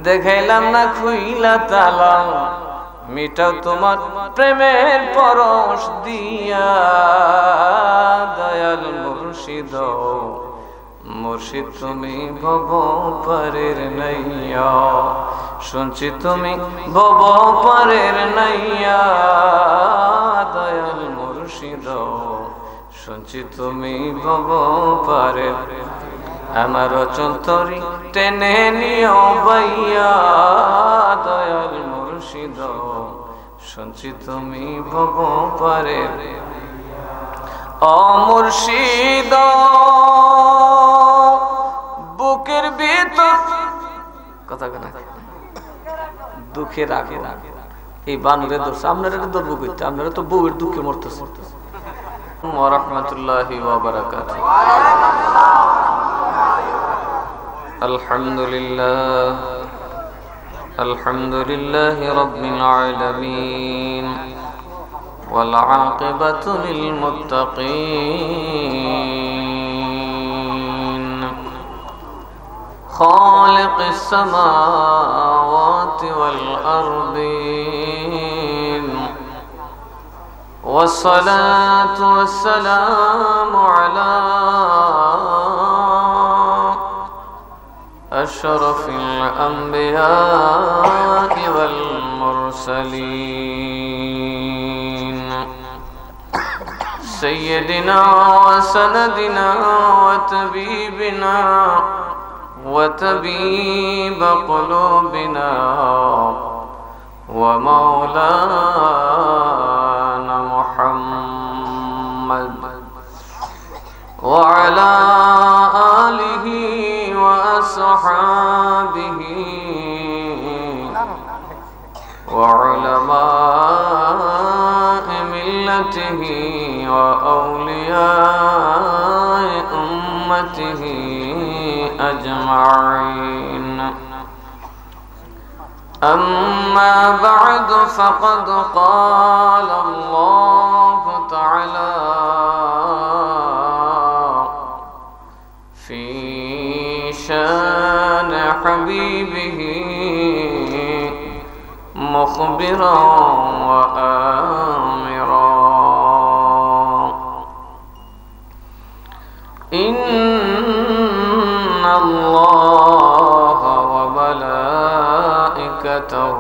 দেখাইলাম না খুইলা তালা, মিটাও তোমার প্রেমের পরশ দিয়া। দয়াল মুর্শিদ মুর্শিদ তুমি ভব পারের নাইয়া, শুনছি তুমি ভব পারের নাইয়া। দয়াল মুর্শিদ শুনছি তুমি ভব পারের, আমার অচন্তরি টেনে নিও বাইয়া। দয়াল মুর্শিদ শুনছি তুমি ভব পারের, ও মুর্শিদ বুকের ভিতর কথা কেনা দুঃখের আগে এই বানরে ধরছে, আপনারা ধরবো করতে, আপনারা তো বউয়ের দুঃখে মরতেছে। ওয়া রাহমাতুল্লাহি ওয়া বারাকাতুহু। আলহামদুলিল্লাহ আলহামদুলিল্লাহি রাব্বিল আলামিন ওয়াল আকিবাতু লিল মুত্তাকিন খালিকিস সামাওয়াতি ওয়াল আরদিন والصلاة والسلام على أشرف الأنبياء والمرسلين سيدنا وسندنا وطبيبنا وطبيب قلوبنا ومولانا محمد وعلى آله وأصحابه وعلماء ملته وأولياء أمته أجمعين. أما بعد فقد قال الله تعالى في شان حبيبه مخبرا وآمرا إن الله وملائكته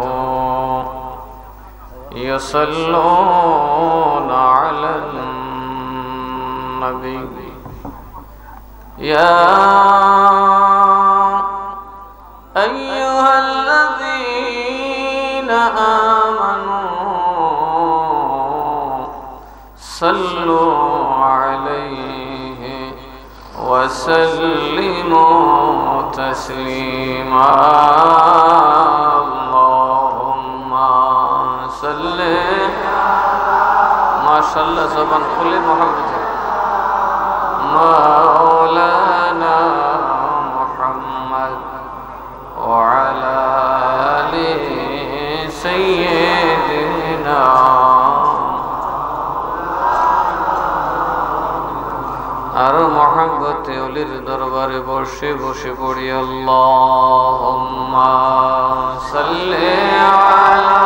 يصلون على النبي يا أيها الذين آمنوا صلوا عليه وسلموا تسليما. اللهم صل ما شاء الله زبان খুলে محمد مولانا محمد وعلى آل سيدنا আর মহব্বতে ওলির দরবারে বসে বসে পড়ি আল্লাহুম্মা সাল্লি আলা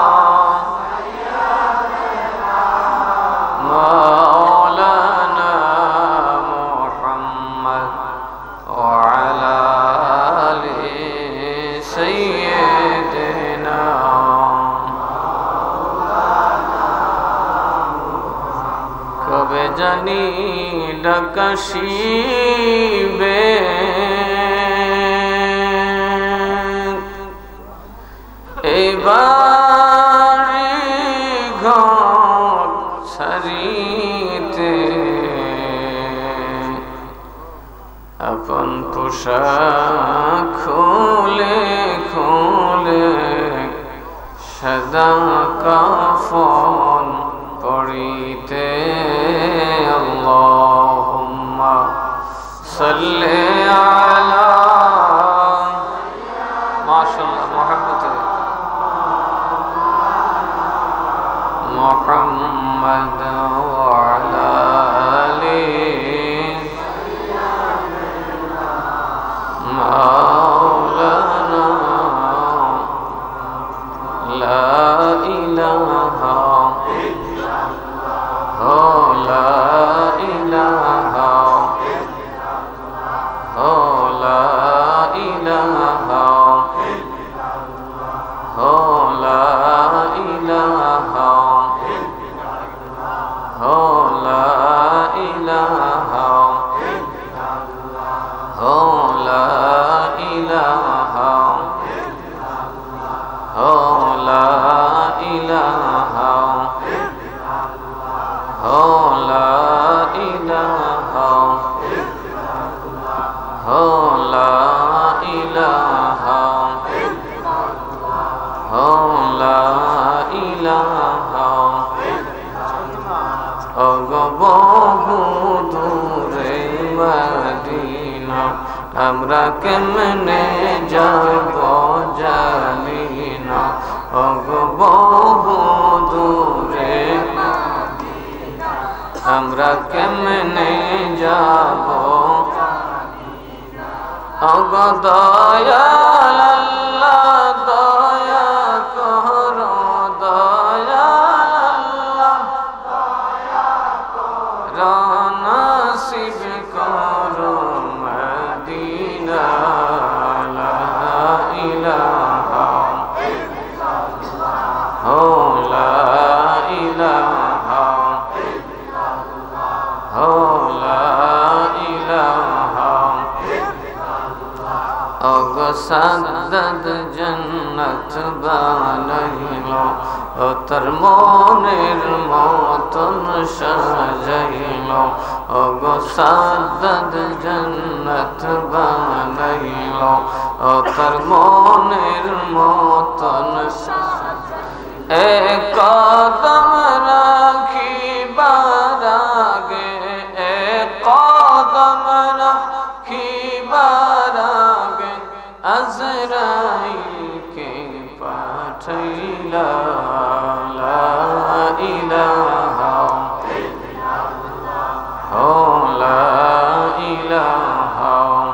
জানি ডাকাশিবে এইবারে ঘর ছাড়িতে আপন পোশাক খুলে খুলে সাদা কাফন পড়িতে আল্লাহুম্মা সাল্লি আলা মাশাআল্লাহ মুহাম্মদ মুহাম্মদ ওয়া আলা আলি মাওলানা কেমনে যাব জানি না ওগো বহু দূরে আমরা কেমনে যাব ওগো দয়াল আল্লাহ দয়া করো দয়াল আল্লাহ নসিব করো মদিনা লা ইলাহা ও লা ইলাহা ও লা ইলাহা ওগো সাদ্দাদ জান্নাত বানাইলো ও তার মনের মতন সাজাইলো ওগো সাদ্দাদ জান্নাত বানাইলো ও তার মনের মতন এক কদম রাখিবার আগে এক কদম রাখিবার আগে আজরাইলকে পাঠাইলা লা ইলাহা ও লা ইলাহা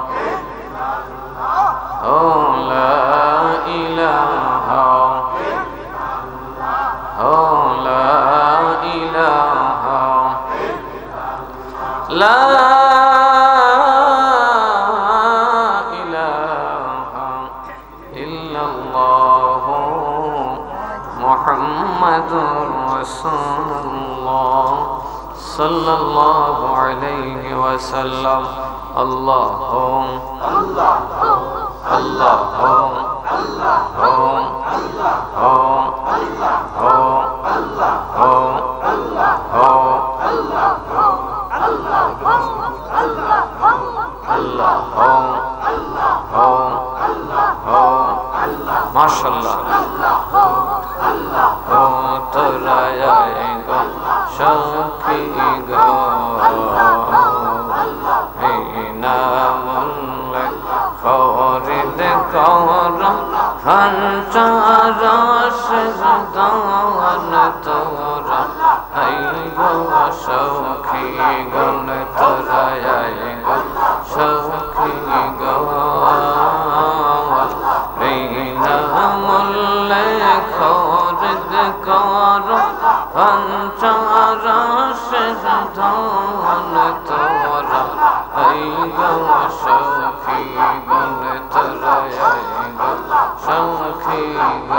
ও লা ইলাহা ও লা ইলাহা লা ইলাহা ইল্লাল্লাহু মুহাম্মাদুর রাসূলুল্লাহ সাল্লাল্লাহু আলাইহি ওয়াসাল্লাম আল্লাহু আল্লাহু আল্লাহু আল্লাহু মাশাআল্লাহ ও তোরা গো সখী গো এই নামলে ফরিদ কর হঞ্চারস দান তোরা এই গো সখী গণ তোরা গো সখী গো খরিদ কর পঞ্চারস ধন তোরা এই গো সখী গণ তোরা গো সখী গো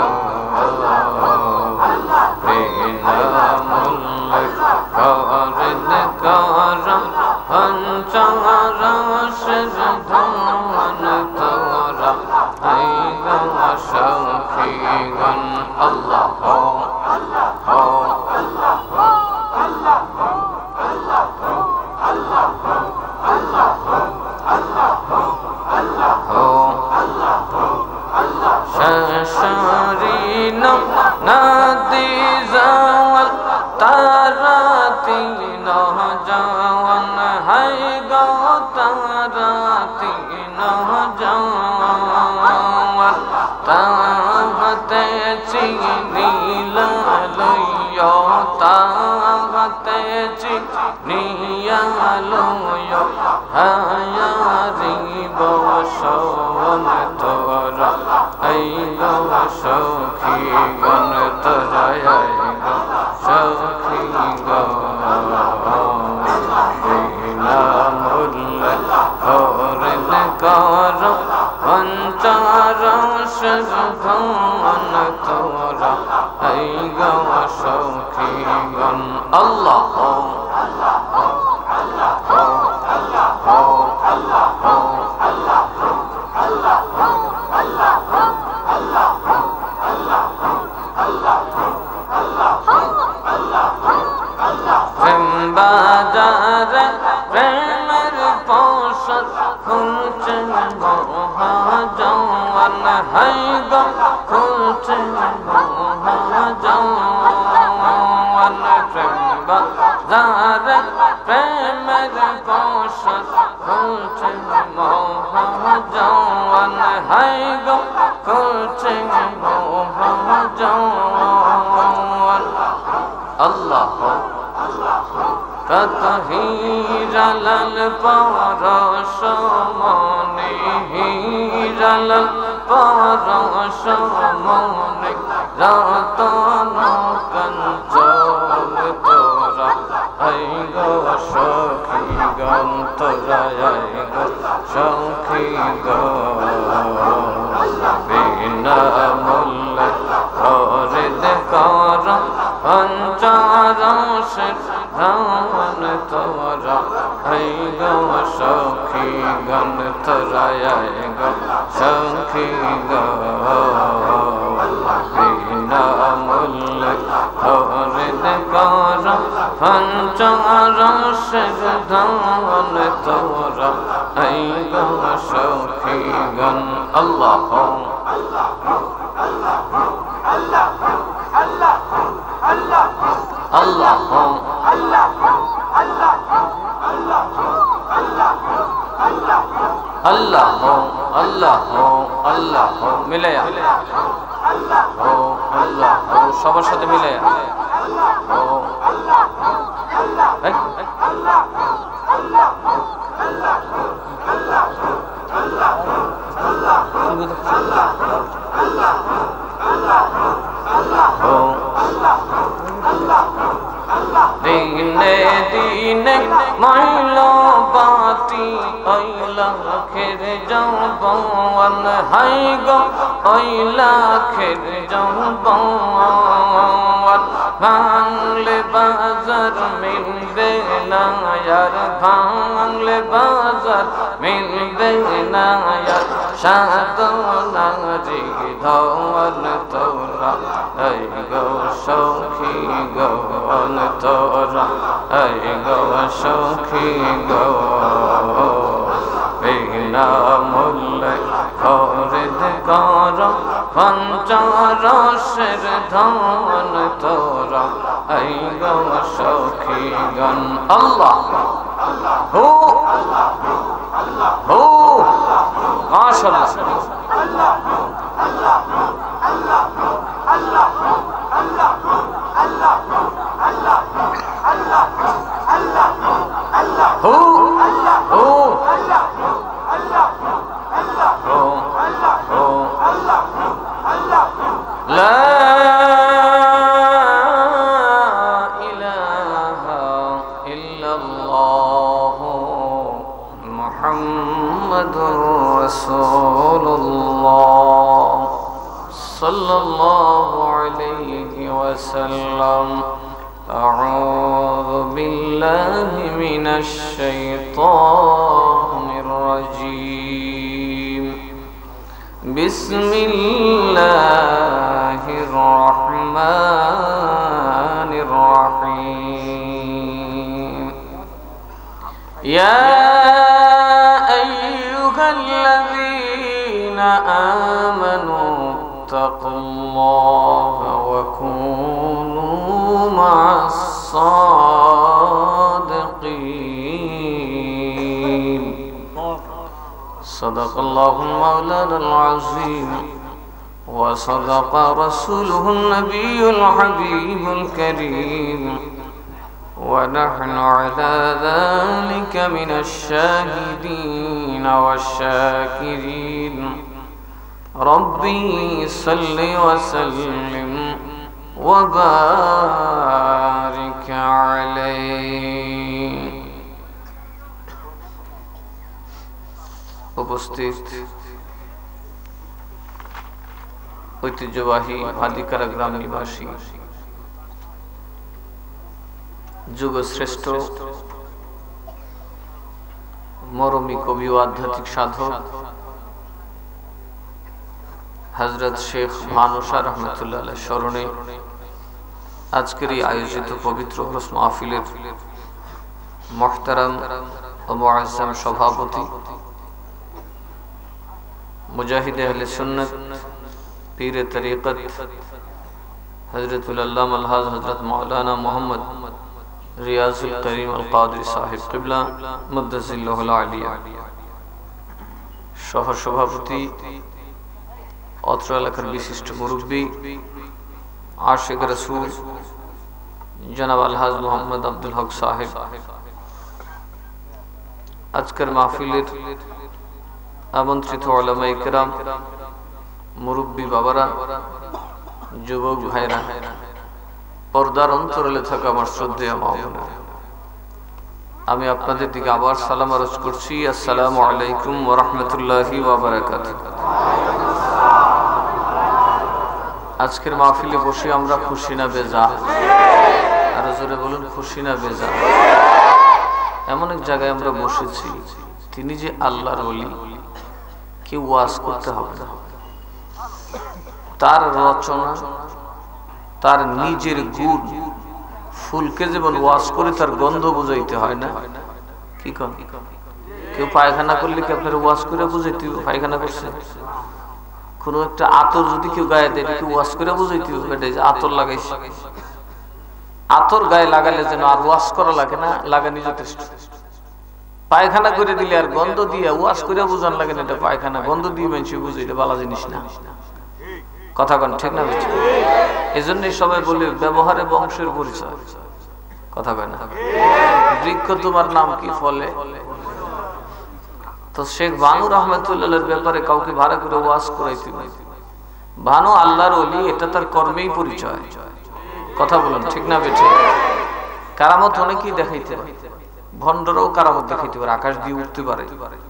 বিনামূল্যে খরিদ কর পঞ্চারস ধন তোরা এই গো সখী গণ আল্লাহ শশরিন নদী জওয়াল তারাতি নহজাওয়ান হাই গো তারাতি নহজাওয়ান তাহতে চিনিল লইয় তাহতে চিনিয়া লইয় হায়ারি বসন তোরা এই গো সখী গণ তোরা গো সখী গো বিনামূল্যে খরিদ কর পঞ্চারস ধন তোরা এই গো সখী গণ আল্লাহ বাজারে প্রেমের পোশাক খুলছে মহাজওয়ান হাই গো খুলছে মহাজওয়ান প্রেম যার প্রেমের কৌশল খুলছে মহাজন হাই গো খুলছে মহাজন আল্লাহ কত হিরালাল পরশ মনে হিরালাল পরশ মনে রতন কাঞ্চন তোরা আই গো সখী গণ তোরা আই গো সখী গো বিনা মূল্য হরিদ কর পঞ্চরসের ধান তোরা আই গো সখী গণ তোরা আই গো সখী গো বিনা মূল্য হরিদ কর পঞ্চরসের ধান তোরা আই গো সখী গণ আল্লাহ Allah মিলায়া ও আল্লাহ ও সবার সাথে মিলায়া ও দিনে দিনে মাইলো বাতি ওইলা খের জবান হাই গো ওইলা খের জবান ভাঙলে বাজার মিলবে না यार ভাঙলে বাজার মিলবে না यार সাধনা জি ধন তোরা এই গো সখী গণ তোরা এই গো সখী গো বিনা মূল্য হরিদ কর পঞ্চরসের ধন তোরা এই গো সখী গণ আল্লাহ হো হো মাশাআল্লাহ হো হো لا إله إلا الله محمد رسول الله صلى الله عليه وسلم أعوذ بالله من الشيطان الرجيم بسم الله الرحمن الرحيم يا أيها الذين آمنوا اتقوا الله وكونوا مع الصادقين صدق الله مولانا العظيم وصدق رسوله النبي الحبيب الكريم ونحن على ذلك من الشاهدين والشاكرين ربي صل وسلم وبارك عليه উপস্থিত ঐতিহ্যবাহী ভাদিকারা গ্রাম নিবাসী যুগশ্রেষ্ঠ মরমী কবি ও আধ্যাত্মিক সাধক হযরত শেখ ভানুশা রহমতুল্লাহ আলাইহির স্মরণে আজকের এই আয়োজিত পবিত্র উরুস মাহফিলের মুহতারাম ও মুআজ্জাম সভাপতি মুজাহিদ আহলে সুন্নাত পীর তরিকত হযরতুল আল্লামা আলহাজ হযরত মাওলানা মুহাম্মদ রিয়াজুল করিম আল কাদরি সাহেব কিবলা মুদ্দাজিল্লাহুল আলিয়া, সহ সভাপতি, অত্র এলাকার বিশিষ্ট মুরব্বী, আশিক রাসূল জনাব আলহাজ মোহাম্মদ আব্দুল হক সাহেব, আজকের মাহফিলের আমন্ত্রিত উলামায়ে কেরাম, মুরব্বী বাবারা, যুবক ভাইরা, পর্দার অন্তরালে থাকা আমার শ্রদ্ধেয় মা বোনেরা, আমি আপনাদের দিকে আবার সালাম আরজ করছি। আসসালামু আলাইকুম ওয়া রাহমাতুল্লাহি ওয়া বারাকাতুহু। আজকের মাহফিলে বসে আমরা খুশি না বেজার? আরো জোরে বলুন, খুশি না বেজার? এমন এক জায়গায় আমরা বসেছি, তিনি যে আল্লাহর ওলি, কেউ ওয়াজ করতে হবে না, তার রচনা, তার নিজের গুণ। ফুলকে যেমন ওয়াজ করে তার গন্ধ বুঝাইতে হয় না, কি কন? কেউ পায়খানা করলে কি আপনার ওয়াজ করে বুঝাইতে হবে পায়খানা করছে? কোন একটা আতর যদি কেউ গায়ে দেয়, কেউ ওয়াজ করে বুঝাইতে হবে আতর লাগাইছে। আতর গায়ে লাগালে যেন আর ওয়াজ করা লাগে না, লাগানি যথেষ্ট। পায়খানা করে দিলে আর গন্ধ দিয়ে ওয়াজ করে বুঝান লাগে না, এটা পায়খানা, গন্ধ দিয়ে মানুষ বুঝে, এটা ভালো জিনিস না। কথা কন ঠিক না? এই জন্যই সবাই বলে ব্যবহারে বংশের পরিচয়। কথা কয় না? বৃক্ষ তোমার নাম কি ফলে? তো শেখ ভানু রহমতুল্লাহর ব্যাপারে কাউকে ভাড়া করে ওয়াজ করাইতে হবে? ভানু আল্লাহর ওলি, এটা তার কর্মেই পরিচয়। কথা বলেন ঠিক না বেঠে? কারামত অনেকেই দেখাইতে পারে, ভণ্ডরাও কারামত দেখাইতে পারে, আকাশ দিয়ে উঠতে পারে,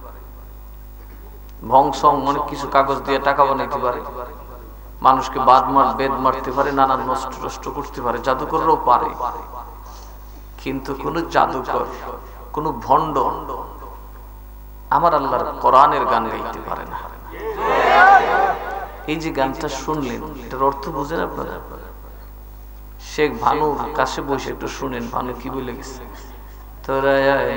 ভংসং অনেক কিছু কাগজ দিয়ে টাকা বানাইতে পারে, মানুষকে বেদ মারতে পারে, নানান নষ্ট করতে পারে, জাদুকররাও পারে। কিন্তু কোন জাদুকর, কোন ভণ্ড আমার আল্লাহর কোরআনের গান গাইতে পারে না। এই যে গানটা শুনলেন, এটার অর্থ বুঝেন আপনারা? শেখ ভানুর কাছে বসে একটু শুনেন, ভানু কি বলে গেছে? তোরা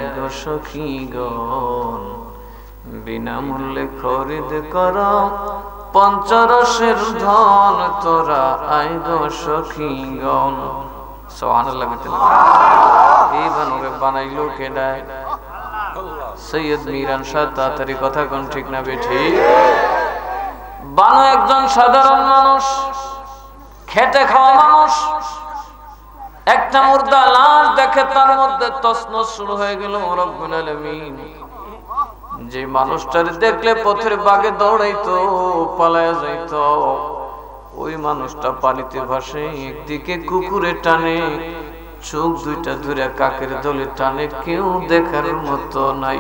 সখীগণ বিনামূল্যে খরিদ কর পঞ্চরসের ধন, তোরা আয় গো সখীগণ। সুবহানাল্লাহ। এই বানুরে বানাইলো কেডা? সৈয়দ মিরান শাহ তাতারি। কথা কোন ঠিক না বেঠি? বানু একজন সাধারণ মানুষ, খেটে খাওয়া মানুষ। একটা মুর্দা লাশ দেখে তার মধ্যে তছনছ শুরু হয়ে গেল। রব্বুল আলামিন যে মানুষটার দেখলে পথের বাগে দৌড়াইতো, পালায়া যাইতো, ওই মানুষটা পানিতে ভাসে, একদিকে কুকুরে টানে, চোখ দুইটা ধরে কাকের দলে টানে, কেউ দেখার মতো নাই।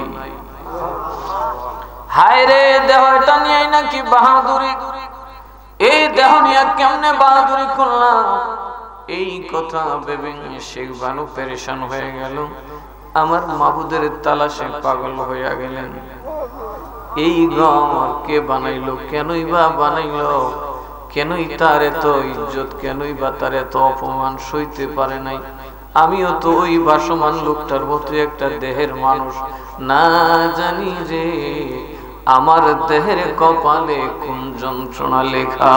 হায় রে, দেহটা নিয়ে নাকি বাহাদুরি, এই দেহ নিয়ে কেমনে বাহাদুরি করলাম? এই কথা ভেবে শেখ বানু পেরেশান হয়ে গেল, আমার মাবুদের তালাশে পাগল হইয়া গেলেন। এই ঘর কে বানাইলো? কেনই বা বানাইলো? কেনই তার এত ইজ্জত? কেনই বা তার এত অপমান সইতে পারে নাই? আমিও তো ওই ভাসমান লোকটার মতো একটা দেহের মানুষ, না জানি রে আমার দেহের কপালে কোন যন্ত্রণা লেখা।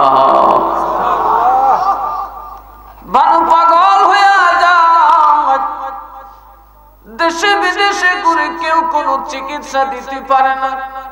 বানু পাগল হইয়া যায়, দেশে বিদেশে ঘুরে কেউ কোনো চিকিৎসা দিতে পারে না।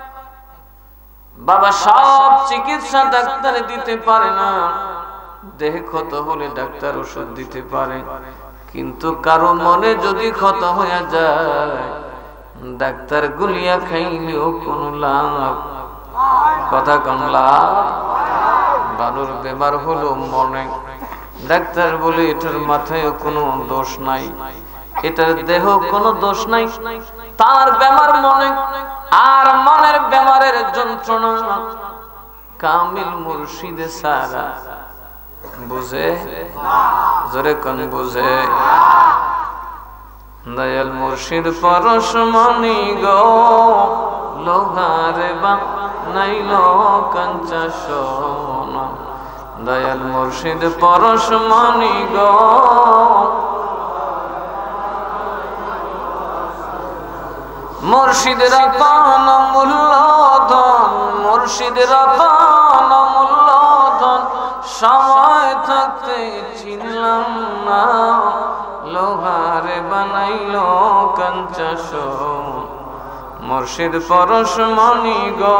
বাবা সব চিকিৎসা ডাক্তার দিতে পারে না, দেহে ক্ষত হলে ডাক্তার ওষুধ দিতে পারে, কিন্তু কারো মনে যদি ক্ষত হয়ে যায়, ডাক্তার গুলিয়া খাইলেও কোনো লাভ। কথা কম লাভ। বানুর বেমার হলো মনে, ডাক্তার বলে এটার মাথায় কোনো দোষ নাই, এটার দেহ কোনো দোষ নাই, তার বেমার মনে। আর মনের বেমারের যন্ত্রণা কামিল মুর্শিদে সারা বুঝে, জোরে কোন বুঝে? দয়াল মুর্শিদ পরশমণি গো, লোহারে বানাইল কাঞ্চা সোনা। দয়াল মুর্শিদ পরশমণি গো, মুর্শিদ রতন মূল্যধন, মুর্শিদ রতন মূল্যধন, সময় থাকতে চিনলাম না, লোহার বানাইলো কাঞ্চা সোম মুর্শিদ পরশমণি গো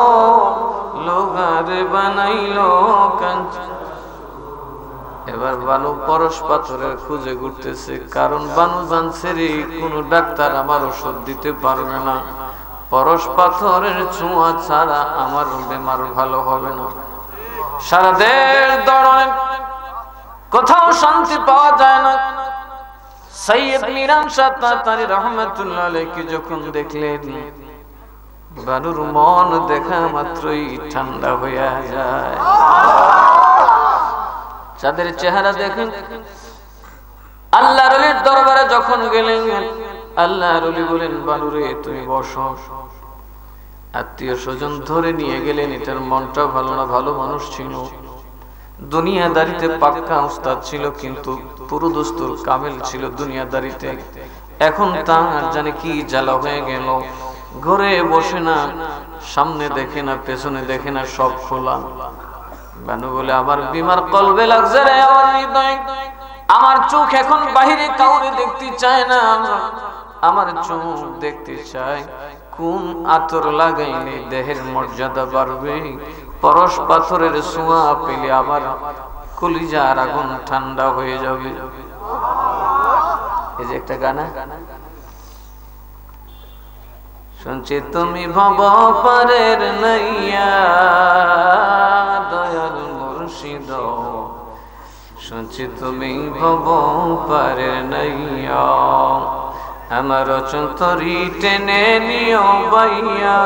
লোহার বানাইলো কাঞ্চা। এবার বানু পরশ পাথরের খুঁজে ঘুরতেছে, কারণ বানু জানছে রে কোনো ডাক্তার আমার ওষুধ দিতে পারবে না, পরশ পাথরের ছোঁয়া ছাড়া আমার বেমার ভালো হবে না। সারা দেশ দৌড়ায়, কোথাও শান্তি পাওয়া যায় না। সৈয়দ মিরান শাহ তাতারী রহমাতুল্লাহ আলাইহি যখন দেখলেন বানুর মন দেখা মাত্রই ঠান্ডা হয়ে যায়। যাদের চেহারা দেখেন, আল্লাহর ওলির দরবারে যখন গেলেন আল্লাহর ওলি বলেন বানুরে তুমি বসো। আত্মীয় স্বজন ধরে নিয়ে গেলেন, এটার মনটা ভালো না, ভালো মানুষ ছিল, দুনিয়াদারিতে পাক্কা উস্তাদ ছিল, কিন্তু পুরো দস্তুর কামেল ছিল দুনিয়াদারিতে। এখন তার জানে কি জ্বালা হয়ে গেল, ঘরে বসে না, সামনে দেখে না, পেছনে দেখে না, সব খোলা। বানু বলে আমার বিমার কলবে লাগছে রে, আমার হৃদয়, আমার চোখ এখন বাহিরে কাউরে দেখতে চায় না, আমার চোখ দেখতে চায় কোন আতর লাগাইলে দেহের মর্যাদা বাড়বে, পরশ পাথরের ছোঁয়া পেলে আমার কলিজার আগুন ঠান্ডা হয়ে যাবে। এই যে একটা গানা শুনছি, তুমি ভব পারের নাইয়া দয়াল মুর্শিদ, শুনছি তুমি ভব পারের নাইয়া, আমার চন্তরি টেনে নিও বাইয়া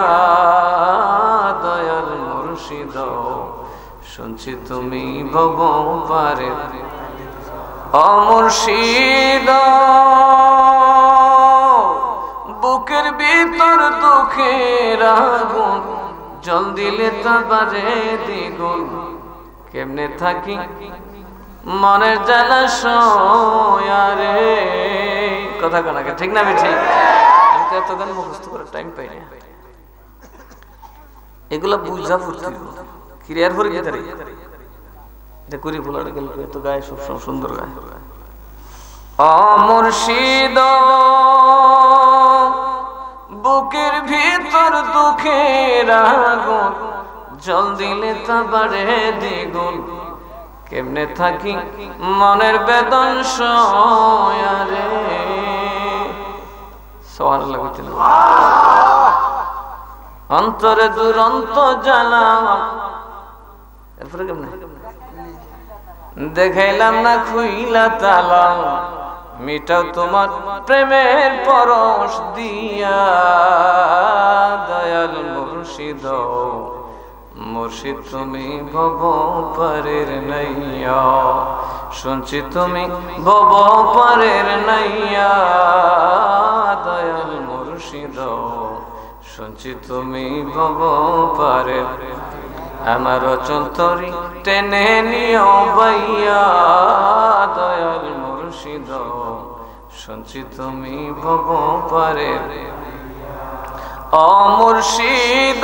দয়াল মুর্শিদ, শুনছি তুমি ভব পারের। ও মুর্শিদ বুকের ভিতর দুঃখের আগুন, জল দিলে তা বাড়ে দ্বিগুণ, কেমনে থাকি মনের জ্বালা সয়ারে। কথা কানাকে ঠিক না? ঠিক। আমি তো এত গান মুখস্থ করার টাইম পাই না, এগুলা বুঝা পড়তে ক্রিয়ার পরে গেতে রে এটা করি বলার গেল এত গায়ে সবসময় সুন্দর গায়ে। ও মুর্শিদ বুকের ভিতর দুঃখের আগুন, জল দিলে তা বাড়ে দ্বিগুণ, কেমনে থাকি মনের বেদন সয়ারে। সুবহানাল্লাহ। অন্তরে দুরন্ত জ্বালা, এরপরে কেমনে দেখাইলাম না খুইলা তালা, মিটাও তোমার প্রেমের পরশ দিয়া দয়াল মুর্শিদ, মুর্শিদ তুমি ভব পারের নাইয়া, শুনছি তুমি ভব পারের নাইয়া দয়াল মুর্শিদ, শুনছি তুমি ভব পারের, আমার চন্তরি টেনে নিও বাইয়া দয়াল মুর্শিদ, শুনছি তুমি ভব পারের। ও মুর্শিদ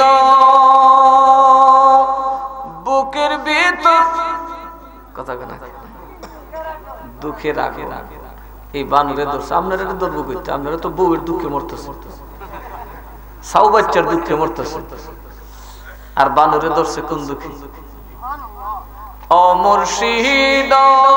বুকের ভিতর কথা কেনা দুঃখের আগুন, এই বানুরে দোষ আপনারা ধরবো করতে, আপনারা তো বউয়ের দুঃখে মরতেছে, সাউ বাচ্চার দুঃখে মরতেছে, আর বানুরে ধরছে কোন দুঃখে? ও মুর্শিদ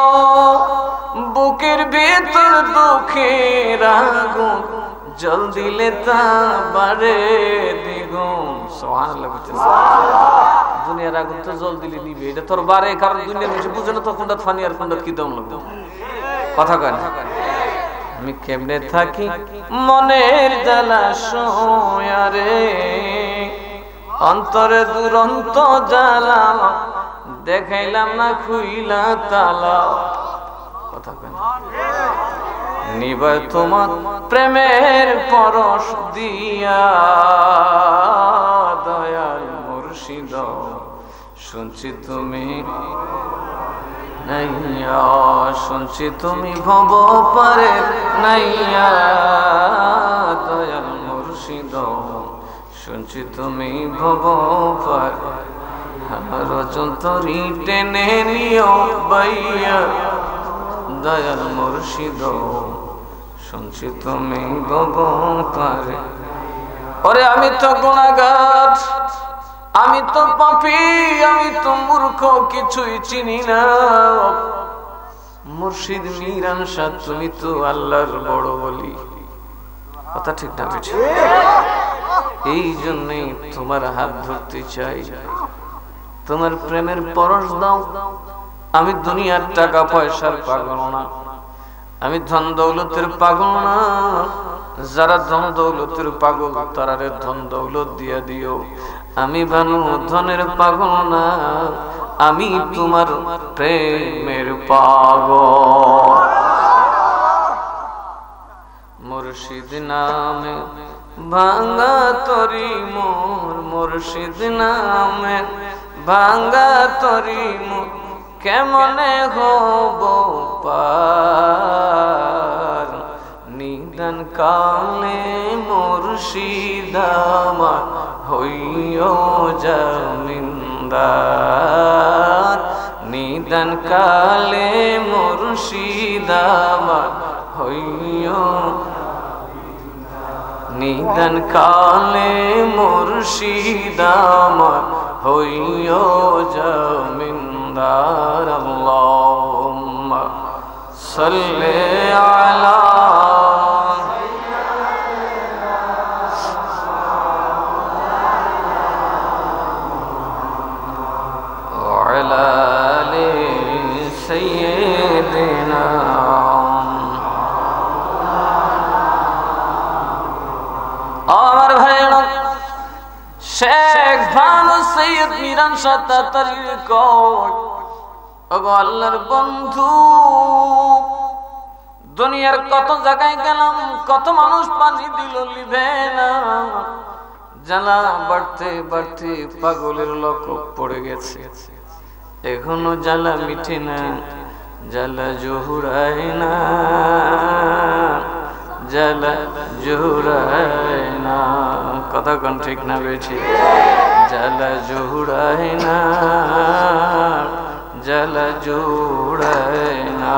বুকের ভিতর দুঃখের আগুন, জল দিলে তা বাড়ে দ্বিগুণ। সুবহানাল্লাহ। দুনিয়ার আগুন তো জল দিলে নিবে, এটা তোর বাড়ে, কারণ দুনিয়ার মানুষ বুঝে না তো কোনটা ফানি আর কোনটা কি দম লাগবে। কথা কয় না? আমি কেমনে থাকি মনের জ্বালা সয়ারে, অন্তরে দুরন্ত জ্বালা, দেখাইলাম না খুইলা তালা। কথা কয় না? নিবায় তোমার প্রেমের পরশ দিয়া দয়াল মুর্শিদ, শুনছি তুমি নাইয়া, শুনছি তুমি ভব পারের নাইয়া দয়াল মুর্শিদ, শুনছি তুমি ভব পার, আমার চন্তরি টেনে নিও বাইয়া দয়াল মুর্শিদ শুনছি তুমি গগনতারে। ওরে আমি তো গুনাহগার, আমি তো পাপী, আমি তো মূর্খ, কিছুই চিনি না। মুর্শিদ মিরান শাহ তুমি তো আল্লাহর বড় বলি। কথা ঠিক না বেঠিক? এই জন্যই তোমার হাত ধরতে চাই, তোমার প্রেমের পরশ দাও। আমি দুনিয়ার টাকা পয়সার পাগল না, আমি ধন দৌলতের পাগল না। যারা ধন দৌলতের পাগল তারারে ধন দৌলত দিয়া দিও। আমি বানু ধনের পাগল না, আমি তোমার প্রেমের পাগল। মুর্শিদ নামে ভাঙ্গা তরি মোর, মুর্শিদ নামে ভাঙ্গা তরি মোর, কেমনে হব পার। নিদান কালে মুর্শিদ আমার হইও জমিনদার। নিদান কালে মুর্শিদ আমার হইও, নিদান কালে মুর্শিদ আমার হইও জমিনদার। আল্লাহুম্মা সাল্লি আলা শেখ ভানু সৈয়দ মিরান শাহ তাতারির কয়, ওগো আল্লাহর বন্ধু, দুনিয়ার কত জায়গায় গেলাম, কত মানুষ পানি দিল লিবে না। জ্বালা বাড়তে বাড়তে পাগলের লকব পড়ে গেছে, এখনো জ্বালা মিটে না, জ্বালা জোহরায় না, জ্বালা জোহরায় না। কথা কোন ঠিক না বেঠি? জ্বালা জোহরায় না, জ্বালা জোহরায় না।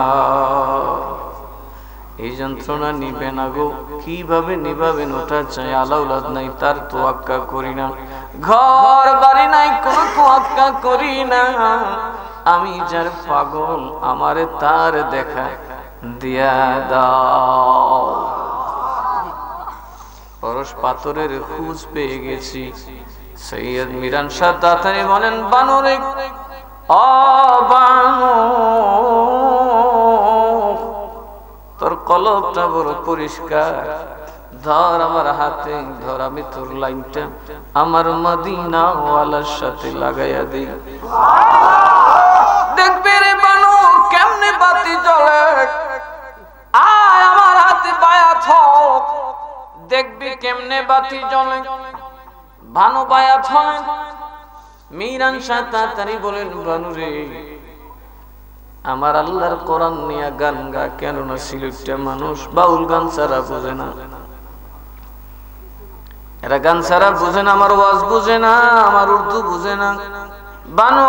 এই যন্ত্রণা নিবে না গো, কিভাবে নিভাবেন ওটা চাই। আলাউলাদ নাই তার তোয়াক্কা করি না, ঘর বাড়ি নাই কোনো তোয়াক্কা করি না। আমি যার পাগল আমারে তার দেখা দিয়া দাও। পরশ পাথরের খোঁজ পেয়ে গেছি। সৈয়দ মিরান শাহ তাতারি বলেন, বানু রে, ও বানু, তোর কলবটা বড় পরিষ্কার, ধর আমার হাতে ধর, আমি তোর লাইনটা আমার মদিনা ওয়ালার সাথে লাগাইয়া দিই। দেখবে রে বানু কেমনে বাতি জ্বলে, আয় আমার হাতে বায়াত হোক, দেখবি কেমনে বাতি জ্বলে। ভানু বায়াত হয়। মিরান শাহ তাতারি বলেন, বানু রে, আমার আল্লাহর কোরআন নিয়ে গান গা, কেননা সিলেটের মানুষ বাউল গান ছাড়া বোঝে না। এরা গান ছাড়া বোঝে না, আমার ওয়াজ বোঝে না, আমার উর্দু বোঝে না। বানু,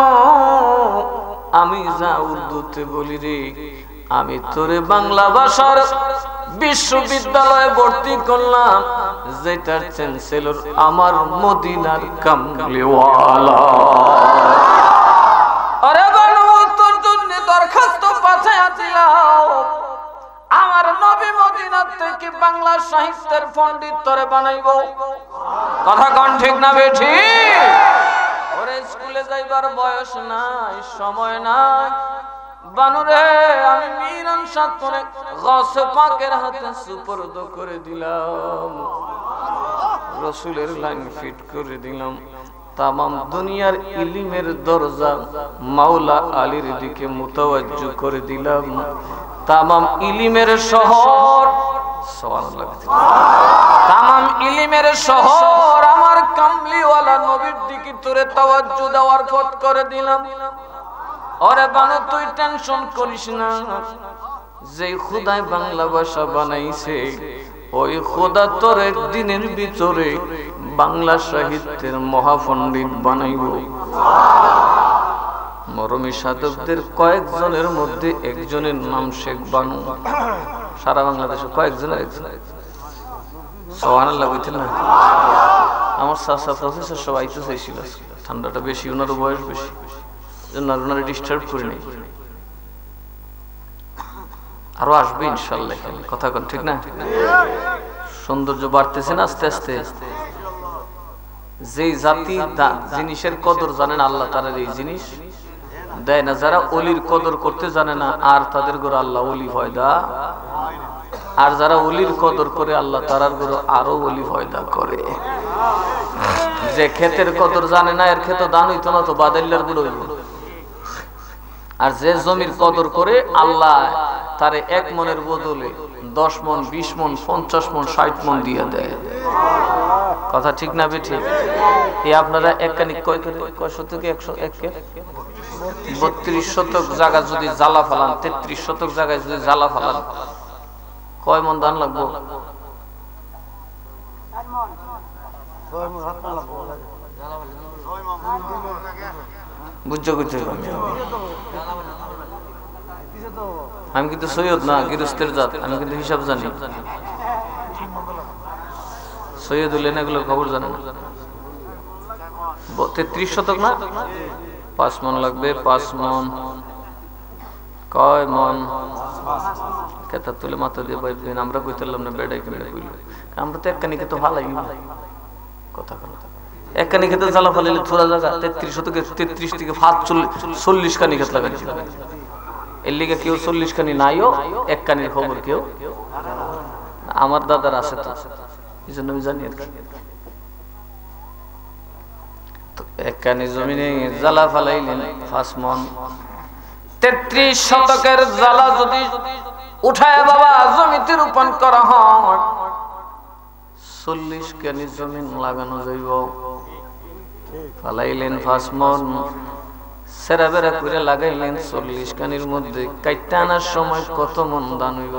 আমি যা উর্দুতে বলি রে, আমি তোরে বাংলা ভাষার বিশ্ববিদ্যালয়ে ভর্তি করলাম, যেটার চ্যান্সেলর আমার মদিনার কামলিওয়ালা। আরে বানু, তোর জন্য দরখাস্ত পাঠাইয়া দিলাম, আমার নবী মদিনার থেকে বাংলা সাহিত্যের পণ্ডিত তোরে বানাইবো। কথা কোন ঠিক না বেঠি? ওরে স্কুলে যাইবার বয়স নাই, সময় নাই। বানুরে, আমি মিরান শাহ তোরে গৌসে পাকের হাতে সুপর্দ করে দিলাম, রাসূলের লাইন ফিট করে দিলাম। তামাম দুনিয়ার ইলমের দরজা মাওলা আলীর দিকে মুতাওয়াজ্জু করে দিলাম। তামাম ইলমের শহর, সুবহানাল্লাহ, তামাম ইলমের শহর আমার কামলিওয়ালা নবীর দিকে তোরে তাওয়াজ্জু দেওয়ার পথ করে দিলাম। ওরে বানু, তুই টেনশন করিস না, যে খোদাই বাংলা ভাষা বানাইছে ওই খোদা তোর একদিনের ভিতরে বাংলা সাহিত্যের মহাপণ্ডিত বানাইব। মরমী সাধকদের কয়েকজনের মধ্যে একজনের নাম শেখ বানু। সারা বাংলাদেশে কয়েকজনের একজন। সুবহানাল্লাহ কইতেন না? আমার চাচা প্রফেসর সব আইতে চাইছিল, ঠান্ডাটা বেশি, ওনারও বয়স বেশি, ওনারা ডিস্টার্ব করে নেই। আরো আসবে ইনশাল্লাহ, কথা কন ঠিক না? সৌন্দর্য বাড়তেছে না আস্তে আস্তে। যে জাতি জিনিসের কদর জানে না, আল্লাহ তারা এই জিনিস দেয় না। যারা অলির কদর করতে জানে না, আর তাদের ঘরে আল্লাহ অলি ফয়দা, আর যারা অলির কদর করে আল্লাহ তারার ঘরে আরো অলি ফয়দা করে। যে ক্ষেতের কদর জানে না, এর ক্ষেত দান হইতো না, তো বাদাইল্লার গুলো হইব। আর যে জমির কদর করে আল্লাহ তারে 1 মনের বদলে 10 মন, 20 মন, 50 মন, 60 মন দিয়ে দেয়। কথা ঠিক না বেঠিক? এই আপনারা একখানি কয় শতকে 32 শতক জায়গা যদি জ্বালা ফালান, 33 শতক জায়গায় যদি জ্বালা ফালান, কয় মন ধান লাগবো? বুঝছো বুঝছো? আমি কিন্তু সৈয়দ না, গৃহস্থের জাত, আমি কিন্তু হিসাব জানি। সৈয়দ হলেন এগুলোর খবর জানে না। 33 শতক না, 5 মন লাগবে। 5 মন কয় মন? কেতা তুলে মাথা দিয়ে পাইবেন। আমরা কইতাম না বেড়াই কিনে কইল, আমরা তো একখানি খেতে ভালাই কথা কথা একখানি খেতে জ্বালা ফালাইলে থোড়া জায়গা 33 শতকে 33 থেকে 40 খানি খেত লাগাইছিল। এর লিগে কেউ 40 খানি নাইও, একখানির খবর কেউ। আমার দাদার আছে তো, এই জন্য আমি জানি আর কি। একখানি জমিনে জ্বালা ফালাইলেন 5 মন। 33 শতকের জ্বালা যদি উঠায় বাবা জমিতে রোপণ করা হয়, 40 খানি জমিন লাগানো যাইব। ফালাইলেন 5 মন, সেরা বেড়া করে লাগাইলেন 40 খানির মধ্যে। কাইটা আনার সময় কত মন দান হইব?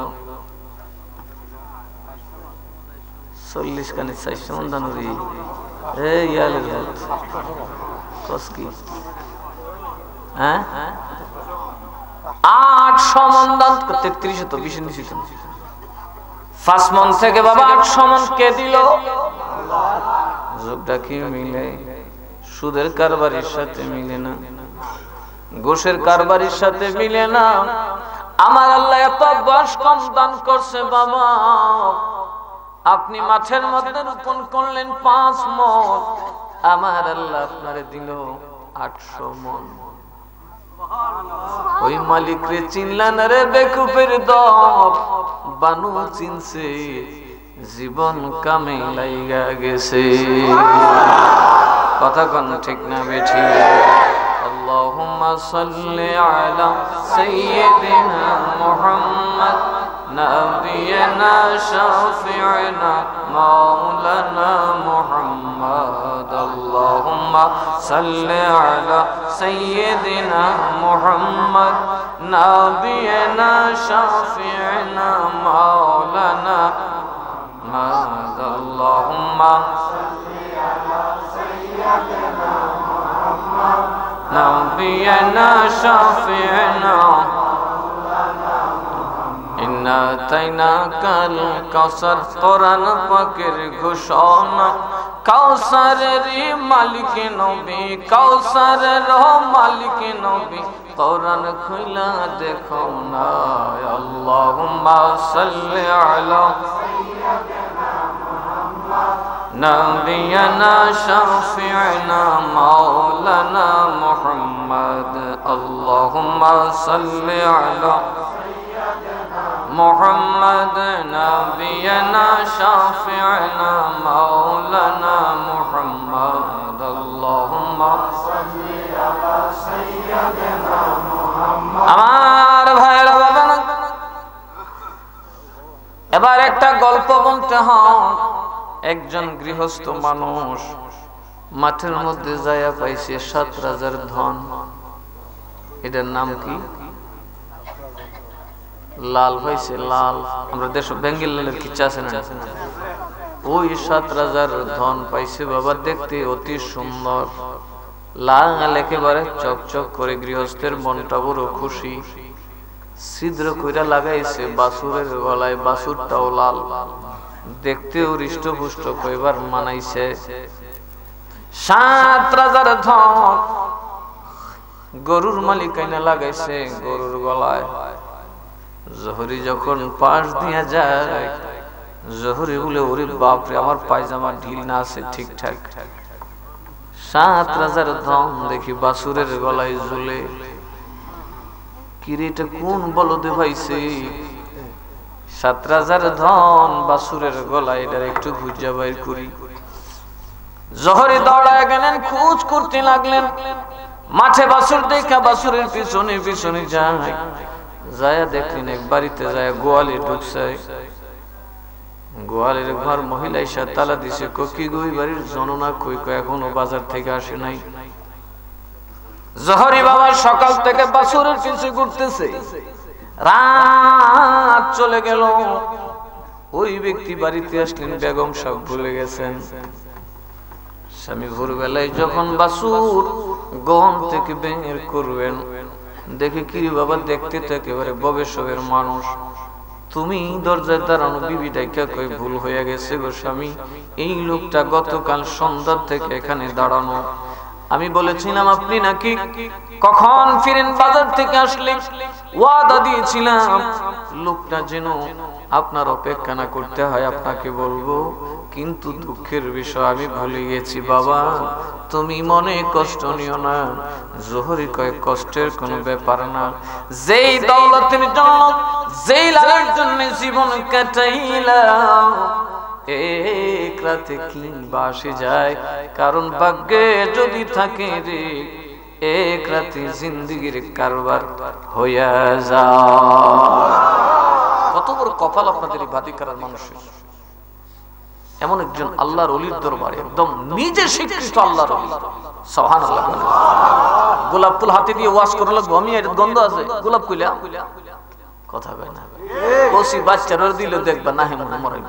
40 খানি 400 মন দান হইব। এই ইয়ালের হাত কস কি? হ্যাঁ, 800 মন দান। 33 তো 20 নিছি। 5 মন থেকে বাবা 800 মন কে দিল? যোগটা কি মিলে? সুদের কারবারির সাথে মিলে না, ঘুষের কারবারির সাথে মিলে না। আমার আল্লাহ এত বয়স কম দান করছে বাবা। আপনি মাঠের মধ্যে রোপণ করলেন 5 মন, আমার আল্লাহ আপনারে দিল 800 মন। ওই মালিক রে চিনলেন রে বেকুফের দল, বানু চিনছে, জীবন কামে লাইগা গেছে। কথা কোন ঠিক না বেঠি? আল্লাহুম্মা সাল্লি আলা সাইয়্যিদিনা মুহাম্মদ নাবিয়িনা শাফি'না মাওলানা মুহাম্মদ। আল্লাহুম্মা সাল্লি আলা সাইয়্যিদিনা মুহাম্মদ নাবিয়িনা শাফি'না মাওলানা মুহাম্মদ। আল্লাহুম্মা সাল্লি আলা সাইয়্যিদিনা মুহাম্মদ নাবিয়িনা শাফি'না ইন্না তাইনাকাল কাউসার। কোরআন পাকের ঘোষণা, কাউসারের মালিক নবী, কাউসারের মালিক নবী। কোরআন খুইলা দেখো না। আল্লাহুম্মা সাল্লি আলা সাইয়্যিদিনা মুহাম্মদ নাবিয়িনা শাফি'না মাওলানা মুহাম্মদ। আল্লাহুম্মা সাল্লি আলা মুহাম্মদ নাবিয়িনা শাফি'না মাওলানা মুহাম্মদ। আল্লাহুম্মা সাল্লি আলা সাইয়্যিদিনা মুহাম্মদ। আমার ভাইরা বাবা, এবার একটা গল্প বলতে হয়। একজন গৃহস্থ মানুষ মাঠের মধ্যে যায়া পাইছে 7 রাজার ধন। এটার নাম কি? লাল পাইছে, লাল। আমরা দেশ বেঙ্গল লালের কিচ্ছা আছে না? ওই 7 রাজার ধন পাইছে বাবা, দেখতে অতি সুন্দর। লাল একেবারে চকচক করে, গৃহস্থের মনটা বড় খুশি। ছিদ্র কইরা লাগাইছে বাছুরের গলায়, বাছুরটাও লাল, দেখতেও হৃষ্টপুষ্ট, কইবার মানাইছে। 7 রাজার ধন গরুর মালিক আইনা লাগাইছে গরুর গলায়। জহরি যখন পাশ দিয়া যায়, জহরি বলে ওরে বাপরে, আমার পায়জামা ঢিল না আছে ঠিকঠাক। 7 রাজার ধন দেখি বাছুরের গলায় ঝুলে। কিরে এটা কোন বলদে ভাইছে? 7 রাজার ধন বাছুরের গলায়, এটা একটু খুঁজা বাইর করি। জহরি দৌড়ায় গেলেন, খোঁজ করতে লাগলেন। মাঠে বাছুর দেখা বাছুরের পিছনে পিছনে যায়, যায়া দেখলেন এক বাড়িতে যায় গোয়ালে ঢুকছে। গোয়ালের ঘর মহিলা এসে তালা দিছে। কি গই বাড়ির জননা কই? এখনো বাজার থেকে আসে নাই। জহরি বাবা সকাল থেকে বাছুরের পিছে ঘুরতেছে, রাত চলে গেল। ওই ব্যক্তি বাড়িতে আসলেন, বেগম সব ভুলে গেছেন। স্বামী ভোরবেলায় যখন বাছুর গম থেকে বের করবেন, দেখে কি বাবা, দেখতে তো একেবারে ববেশবের মানুষ। তুমি দরজায় দাঁড়ানো, বিবি ডাইকা কই ভুল হয়ে গেছে গো স্বামী, এই লোকটা গতকাল সন্ধ্যা থেকে এখানে দাঁড়ানো। আমি বলেছিলাম আপনি নাকি কখন ফিরেন বাজার থেকে আসলে, ওয়াদা দিয়েছিলাম লোকটা যেন আপনার অপেক্ষা না করতে হয়, আপনাকে বলবো, কিন্তু দুঃখের বিষয় আমি ভুলে গেছি। বাবা তুমি মনে কষ্ট নিও না। জোহরি কয় কষ্টের কোনো ব্যাপার না, যেই দৌলতের জন্য, যেই লালের জন্য জীবন কাটাইলাম, এক রাতে কি বাসে যায়, কারণ ভাগ্যে যদি থাকে রে, এক রাতে জিন্দেগির কারবার হইয়া যায়। কত বড় কপাল আপনাদের এই বাদিকার মানুষের। এমন একজন আল্লাহর ওলির দরবারে একদম নিজে স্বীকৃত আল্লাহর ওলি, সুবহানাল্লাহ। গোলাপ ফুল হাতে দিয়ে ওয়াজ করে লাগবো, আমি এর গন্ধ আছে, গোলাপ কইলা কথা কয় না, ওসি বাচ্চারা দিলে দেখবা না হে মনে মরাই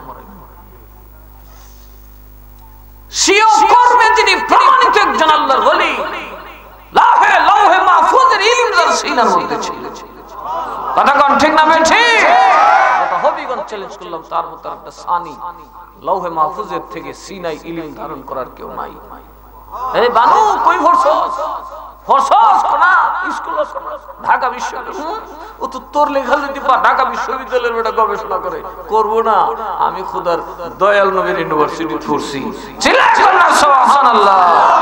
সিও করবে যিনি প্রমাণিত একজন আল্লাহর ওলি। লাহে লাহে মাহফুজের ইলম যার সিনার মধ্যে ছিল। কথা কোন ঠিক না ঠিক? কথা হবিগঞ্জ চ্যালেঞ্জ করলাম, তার মতো একটা সানি লৌহে মাহফুজের থেকে সিনাই ইলম ধারণ করার কেউ নাই। এই বানু কই ভরছস? ভরছস না স্কুল ঢাকা বিশ্ববিদ্যালয়, ও তো তোর লেখা যদি ঢাকা বিশ্ববিদ্যালয়ের বেটা গবেষণা করে করব না। আমি খোদার দয়াল নবীর ইউনিভার্সিটি পড়ছি। সুবহানাল্লাহ।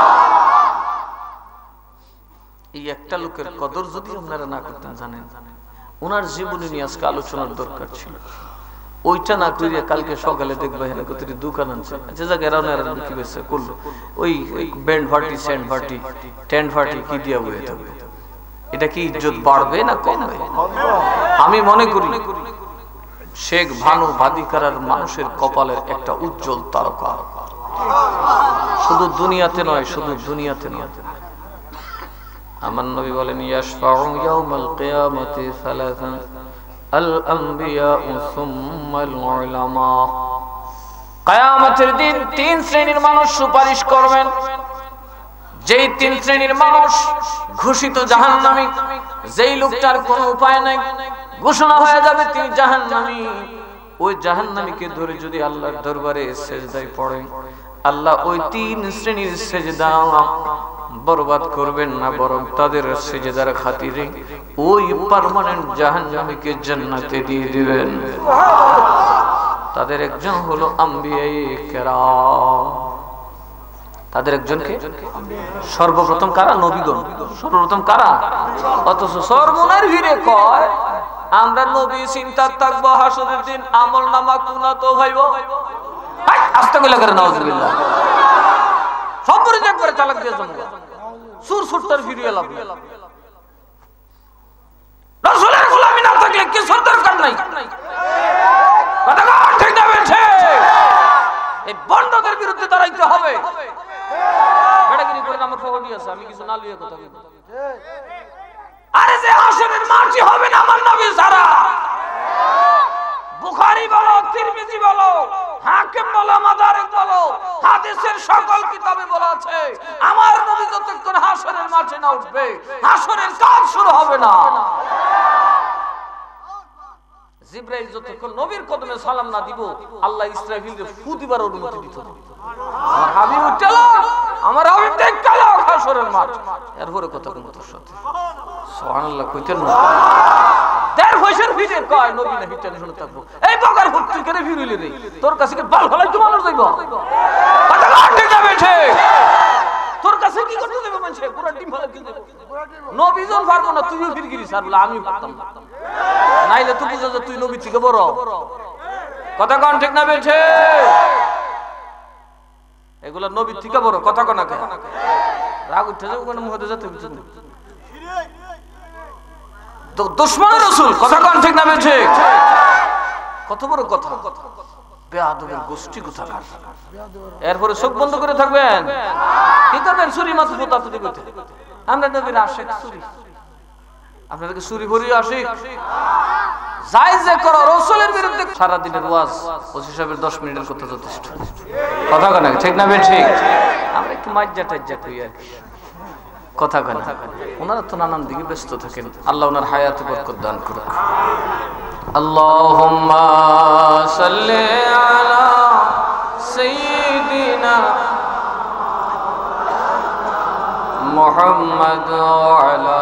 এই একটা লোকের কদর যদি আপনারা না করতেন, জানেন ওনার জীবনী নিয়ে আজকে আলোচনার দরকার ছিল। ওইটা না করিয়া কালকে সকালে দেখবে হেনা কত দোকান আছে, আচ্ছা জায়গা এরা কি বেছে করলো, ওই band party, sand party, tent party কি দিয়া বয়ে থাকবে। এটা কি ইজ্জত বাড়বে না কমবে? আমি মনে করি শেখ ভানু বাদিকারার মানুষের কপালের একটা উজ্জ্বল তারকা, শুধু দুনিয়াতে নয়, শুধু দুনিয়াতে নয়। আমার নবী বলেন ইয়াশফাউ ইয়াউমাল কিয়ামাতি সালাসান আল আম্বিয়া সুম্মাল উলামা। কিয়ামতের দিন 3 শ্রেণীর মানুষ সুপারিশ করবেন। যেই 3 শ্রেণীর মানুষ ঘোষিত জাহান্নামী, যেই লোকটার কোনো উপায় নাই, ঘোষণা হয়ে যাবে তিনি জাহান্নামী। ওই জাহান্নামীকে ধরে যদি আল্লাহর দরবারে সেজদায় পড়ে, আল্লাহ ওই 3 শ্রেণীর সেজদা বরবাদ করবেন না, বরং তাদের সেজদার খাতিরে ওই পার্মানেন্ট জাহান্নামীকে জান্নাতে দিয়ে দিবেন। তাদের একজন হলো আম্বিয়ায়ে কেরাম। তাদের একজনকে সর্বপ্রথম কারা? নবীগণ। সর্বপ্রথম কারা? অথচ সর্বনার ভিড়ে কয় আমরা নবী চিন্তা থাকবো, হাসরের দিন আমল নামা কুনা তো ভাইব। আস্তে কইলা করে নাউজুবিল্লাহ, সব রিজেক্ট করে তালাক দিয়ে জমা সুর সুরতার ভিড়ে লাভ। রাসূলের গোলামি না থাকলে কি সর দরকার নাই। কথা ঠিক না বেঠে? এই বন্ডদের বিরুদ্ধে দাঁড়াইতে হবে। বেটাগিরি করে আমার ফোন আছে, আমি কিছু না লিয়ে কথা বলবো। আরে যে হাসরের মাটি হবে না আমার নবী ছাড়া, বুখারী বলো, তিরমিজি বলো, হাকিম বলো মাদারিক বলো হাদিসের সকল কিতাবে বলা আছে আমার নবী যতক্ষণ হাসরের মাঠে না উঠবে হাসরের কাজ শুরু হবে না। জিবরাইল যতক্ষণ নবীর কদমে সালাম না দিব আল্লাহ ইসরাফিলকে ফু দিবার অনুমতি দিত না। আমার হাবিব উঠলো, আমার হাবিব দেখলো হাসরের মাঠ, এরপরে কথা কোন তোর সাথে সুবহানাল্লাহ কইতেন না। দেড় পয়সার ভিড়ে কয় নবী না হিটেন শুনে থাকবো এই বকার ভুত তুই কেন ফিরইলি রে, তোর কাছে কি বাল ফলাই তো মানুষ যাইব কথা ঠিক যাবে ঠিক, তোর কাছে কি করতে দেব মানুষে পুরো টিম ফলাই কি দেব, নবী জন পারবো না তুইও ফিরগিরি স্যার বলে আমি পারতাম না, নাইলে তুই বুঝো যে তুই নবী থেকে বড় কথা কোন ঠিক না বেঠে, এগুলা নবী থেকে বড় কথা কোন না, রাগ উঠে যাবে কোন মুখে যেতে কিছু দুশমন রাসূল কথা কোন ঠিক না বেঠে, কত বড় কথা বেয়াদবের গোষ্ঠী কোথাকার। এরপরে চোখ বন্ধ করে থাকবেন, কি করবেন চুরি মাত্র পোতাপুতি করতে, আমরা নবীর আশিক চুরি, আপনাদেরকে চুরি ভরি আশিক যাই যে করো রাসূলের বিরুদ্ধে সারা দিনের ওয়াজ ওসি সাহেবের 10 মিনিটের কথা যথেষ্ট কথা কোন ঠিক না বেঠে, আমরা একটু মাজ্জা টাজ্জা করি আর কি কথা কোন, ওনারা তো নানান দিকে ব্যস্ত থাকেন, আল্লাহ ওনার হায়াতে বরকত দান করুক। আল্লাহুম্মা সাল্লি আলা সাইয়্যিদিনা মুহাম্মাদ ওয়া আলা